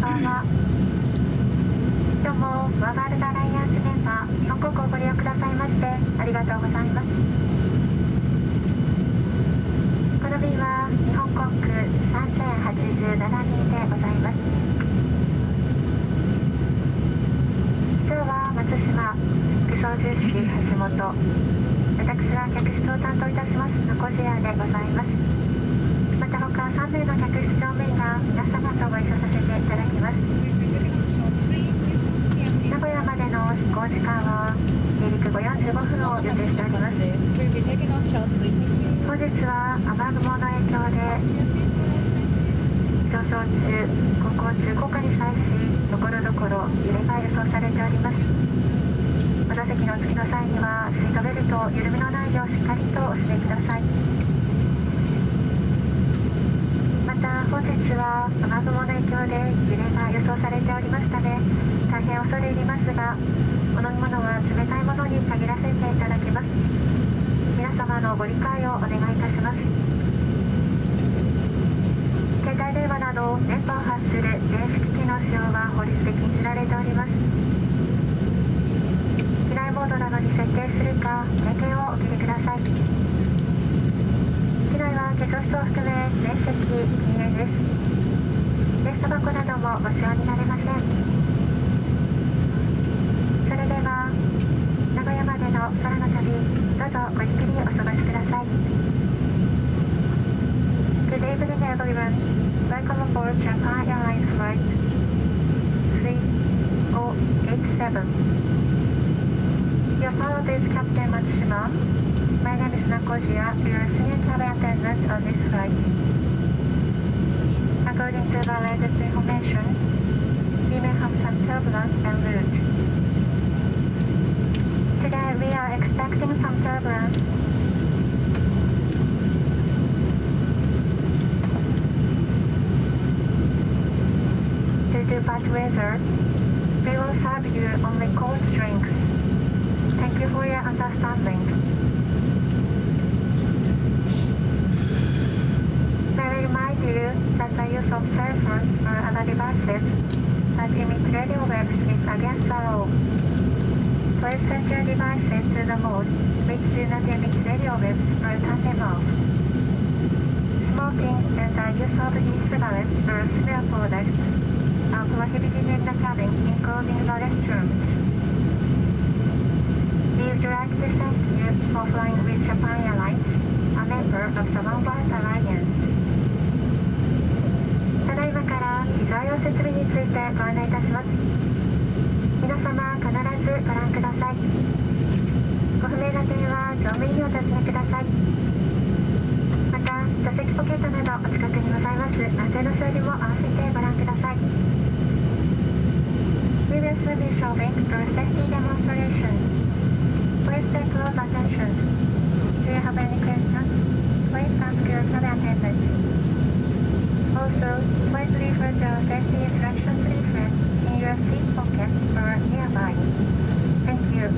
ばんは。今日もワールドアライアンス電波日本航空をご利用くださいましてありがとうございます。この便は日本航空3087便でございます。今日は松島、副操縦士橋本、私は客室を担当いたします中地屋でございます。また他3名の客室乗務員が皆様とご一緒させていただきます。名古屋までの飛行時間は離陸後45分を予定しております。本日は雨雲の影響で上昇中、航行中降下に際しところどころ揺れが予想されております。窓席のお着きの際にはシートベルトを緩みのないようしっかりとお締めください。また本日は雨雲の影響で揺れが予想されておりますため大変恐れ入りますが、お飲み物は冷たいものに限らせていただきます。皆様のご理解をお願いいたします。携帯電話など電波を発する電子機器の使用は法律で禁じられております。機内モードなどに設定するか点検をお切りください。機内は化粧室を含め全席禁煙です。レスト箱などもご使用になれません。それでは名古屋までの空の旅、どうぞごゆっくりお過ごしください。 Good evening everyone. Welcome aboard Japan Airlines Flight 3087. Your pilot is Captain Matsushima. My name is Nakojiya, your senior cabin attendant on this flight. According to the latest information, we may have some turbulence en route. Today we are expecting some turbulence. Due to bad weather, we will serve you only cold drinks. Thank you for your understanding. May we remind you that the use of cell phones or other devices that emit radio waves is against the law. Please set your devices to the mode which do not emit radio waves or turn them off. Smoking and the use of e-cigarettes or similar products are prohibited in the cabin, including the restrooms. We would like to thank you for flying with Japan Airlines, a member of the Oneworld Alliance. ただいまから非常用設備についてご案内いたします。皆様必ずご覧ください。ご不明な点は乗務員にお尋ねください。また座席ポケットなどお近くにございます安全の装備も合わせてご覧ください。We will soon be showing our safety demonstration. Please pay close attention. Do you have any questions? Please ask your cabin attendant. Also, please refer to our safety instructions leaflet in your seat pocket or nearby. Thank you.